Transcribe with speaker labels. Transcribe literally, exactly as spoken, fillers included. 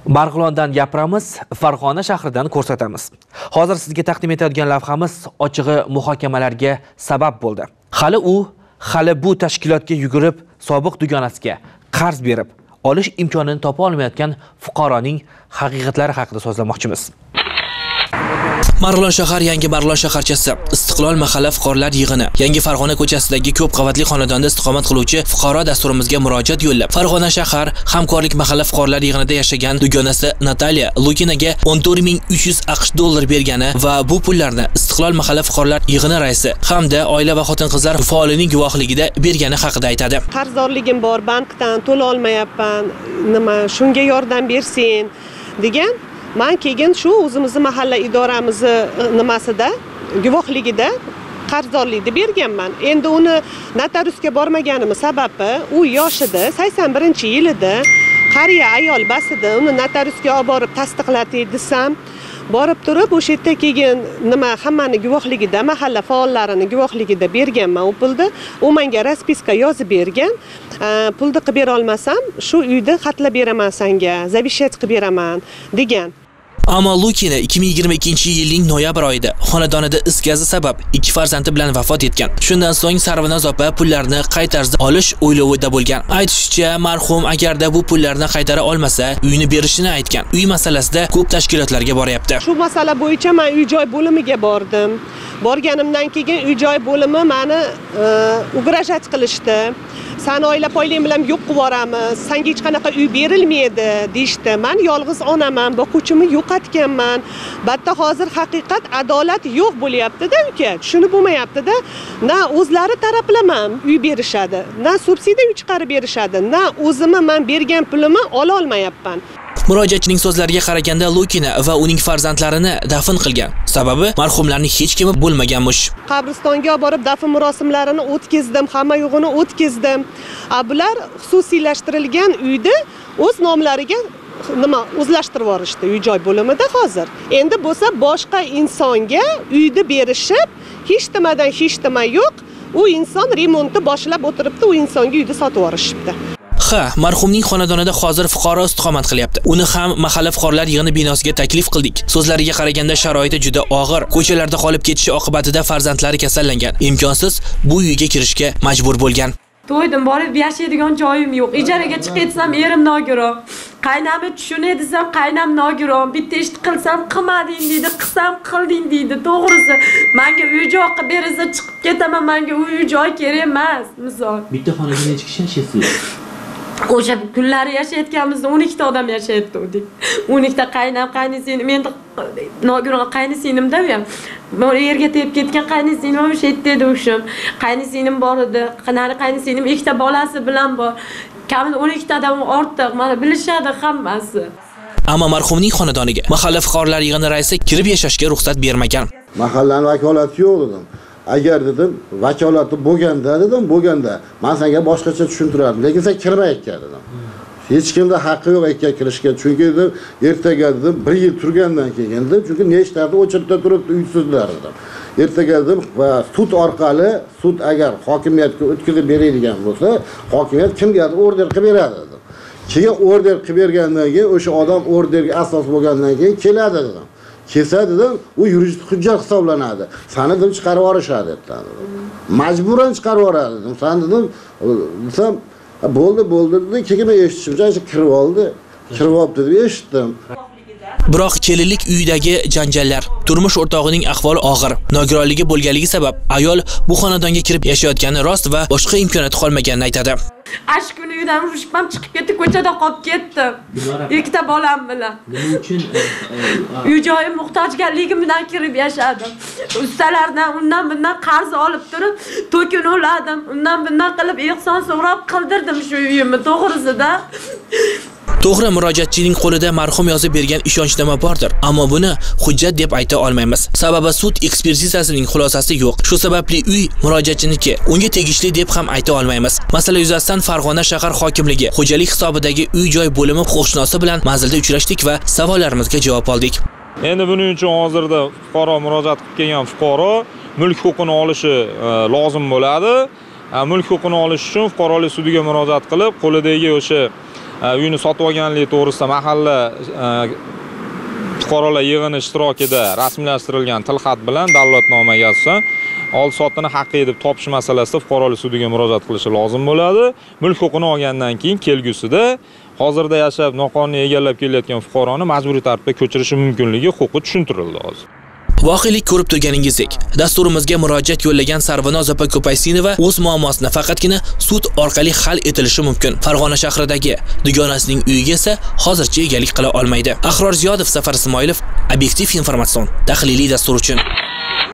Speaker 1: Marg'ilondan gapiramiz, Farg'ona shahridan ko'rsatamiz. Hozir sizga taqdim etayotgan lavhamiz ochig'i muhokamalarga sabab bo'ldi. Hali u, hali bu tashkilotga yugurib, sobiq dugonasiga qarz berib, olish imkonini topa olmayotgan fuqaroning haqiqatlari haqida so'zlamoqchimiz. Marg'ilon shahar yangi Marg'ilon shaharchasi Istiqlol mahalla fuqarolar yig'ini yangi Farg'ona ko'chasidagi ko'p qavatli xonadonda istiqomat qiluvchi fuqaro dasturimizga murojaat yo'llab, Farg'ona shahar hamkorlik mahalla fuqarolar yig'inida yashagan dugonasi Nataliya Lukinaga o'n to'rt ming uch yuz aqsh dollar bergani va bu pullarni Istiqlol mahalla fuqarolar yig'ini raisi hamda oila va xotin-qizlar faolining guvohligida bergani haqida aytadi.
Speaker 2: Qarzdorligim bor, bankdan to'la olmayapman, nima, shunga yordam bersin degan. Men keyin shu o'zimizning mahalla idoramizni nimasida guvohligida qarzdorlikni berganman. Endi uni notariusga bormaganim sababi u yoshida sakson birinchi yilida qariya ayol basida uni notariusga olib borib tasdiqlatay desam, borib turib o'sha yerda keyin nima hammani guvohligida, mahalla faollarining guvohligida berganman u pulni. U menga raspiska yozib bergan. Pulni qilib bera olmasam, shu uyni xatlab beraman senga, zavishet qilib beraman degan.
Speaker 1: Ammo Lukina ikki ming yigirma ikkinchi yilning noyabr oyida xonadonida is gazi sabab ikki farzandi bilan vafot etgan. Shundan so'ng Sarvinoz opa pullarni qay tarzda olish o'ylovida bo'lgan. Aytishicha, marhum agarda bu pullarni qaytara olmasa, uyni berishini aytgan. Uy masalasida ko'p tashkilotlarga boryapti.
Speaker 2: Shu masala bo'yicha men uy-joy bo'limiga bordim. Borganimdan keyin uy-joy bo'limi meni ugrajat qilishdi. Sen oila poylang bilan yo'q qilib yuboramiz, senga hech qanaqa uy berilmaydi deyshti. Men yolg'iz onaman, boquvchimni yo'qotganman. Batta hozir haqiqat adolat yo'q bo'lyapti-da uka. Tushunib bo'lmayapti-da. Na o'zlari taraflaman uy berishadi, na subsidiya uy chiqarib berishadi, na o'zimni men bergan pulimni ola olmayapman.
Speaker 1: Murojaatchining so'zlariga qaraganda Lukina va uning farzandlarini dafn qilgan. Sababi marhumlarning hech kimi bo'lmaganmish.
Speaker 2: Qabristonga olib borib dafn marosimlarini o'tkazdim, hamma yo'g'ini o'tkazdim. Bular xususiylashtirilgan uyda o'z nomlariga nima o'zlashtirib yuborishdi uy-joy bo'limida hozir. Endi bo'lsa boshqa insonga uyni berishib, hech nimadan hech nima yo'q, u inson remontni boshlab o'tiribdi, u insonga uyni sotib yuborishibdi.
Speaker 1: Ha, marhumning xonadonida hozir fuqaro istiqomat qilyapti. Uni ham mahalla fuqarolar yig'ini binosiga taklif qildik. So'zlariga qaraganda sharoiti juda og'ir. Ko'chalarda qolib ketishi oqibatida farzandlari kasallangan. Imkonsiz bu uyga kirishga majbur bo'lgan.
Speaker 3: To'ydim, borib yashaydigan joyim yo'q. Ijaraga chiqatsam erim nogiron. Qaynamni tushunay desam, qaynam nogiron. Bitta ish qilsam qilmading deydi, qilsam qilding deydi. To'g'risi, menga uy-joy qilib bersa chiqib ketaman, menga uy-joy kerak emas, misol.
Speaker 1: Bitta xonada necha kishi yashaysiz?
Speaker 3: O'sha kunlari yashayotganimizda o'n ikkita odam yashayotdik. o'n ikkita qaynam, qaynisinim, men nogiron qaynisinim-da ham. Men yerga tegib ketgan qaynisinim o'sha yerda edi o'shim. Qaynisinim bor edi. Qanari qaynisinim ikkita bolasi bilan bor. Kamida o'n ikkitadan ortiq, mana bilishadi hammasi.
Speaker 1: Ammo marhumning xonadoniga mahalla fuqarolar yig'ini raisi kirib yashashga ruxsat bermagan.
Speaker 4: Mahallaning vakolati yo'q dedim. Agar dedim, vakolati bo'lganda dedim, bo'lganda men senga boshqacha tushuntirardim, lekin sen kirmayotgan dedim. Hech kimda haqqi yo'q ekan kirishga, chunki dedim, ertaga dedim, bir yil turgandan keyin dedim, chunki nechtada o'chirda turibdi uysizlar dedim. Ertaga dedim va sud orqali, sud agar hokimiyatga o'tkazib beradigan bo'lsa, hokimiyat kimgadir order qilib beradi dedim. Keyin order qilib bergandan keyin o'sha odam orderga asos bo'lgandan keyin keladi dedim. Kelsa dedim, u yuridik hujjat hisoblanadi. Seni dedim chiqarib yuborishadi dedim. Majburan chiqarib yuboradi dedim. Sen dedim, desam, bo'ldi, bo'ldi dedi. Keyin men eshitishimcha kirib oldi. Kirib olibdi deb eshitdim.
Speaker 1: Biroq kelinlik uyidagi janjallar, turmush o'rtog'ining ahvoli og'ir. Nogironligi bo'lganligi sabab ayol bu xonadonga kirib yashayotgani rost va boshqa imkoniyati qolmaganini aytadi.
Speaker 3: Ash kuni uydan urishib ham chiqib ketdi, ko'chada qolib ketdim. Ikkita bolam bilan.
Speaker 1: Nima uchun
Speaker 3: uy-joyim muhtojganligim bilan kirib yashadim. Ustalardan undan bundan qarz olib turib, to'kin o'ladim. Undan bundan qilib ehson so'rab qildirdim shu uyimni, to'g'risida.
Speaker 1: To'g'ri, murojaatchining qo'lida marhum yozib bergan ishonchnoma bordir, ammo buni hujjat deb ayta olmaymiz. Sababi sud ekspertizasining xulosasi yo'q. Shu sababli uy murojaatchiniki, unga tegishli deb ham ayta olmaymiz. Masala yuzasidan Farg'ona shahar hokimligi xo'jalik hisobidagi uy-joy bo'limi huquqshunosi bilan manzilda uchrashdik va savollarimizga javob oldik.
Speaker 5: Endi buning uchun hozirda fuqaro murojaat qilib kelgan fuqaro mulk huquqini olishi lozim bo'ladi. Mulk huquqini olish uchun fuqarolik sudiga murojaat qilib, qo'lidagi o'sha uyini sotib olganligi to'g'risida mahalla fuqarolar yig'ini ishtirokida rasmiylashtirilgan tilxat bilan dalolatnomaga asosan oldi-sotdini haqqi deb topish masalasida fuqarolar sudiga murojaat qilishi lozim bo'ladi. Mulk huquqini olgandan keyin kelgusida hozirda yashab noqonuniy egallab kelayotgan fuqaroni majburiy tartibda ko'chirishi mumkinligi huquqi tushuntirildi hozir.
Speaker 1: Voqelik ko'rib turganingizdek, dasturimizga murojaat yo'llagan Sarvinoz opa Ko'paysinova o'z muammosini faqatgina sud orqali hal etilishi mumkin. Farg'ona shahridagi dugonasining uyiga esa hozircha egalik qila olmaydi. Ahror Ziyodov, Safar Ismoilov, Obyektiv informatsion tahliliy dastur uchun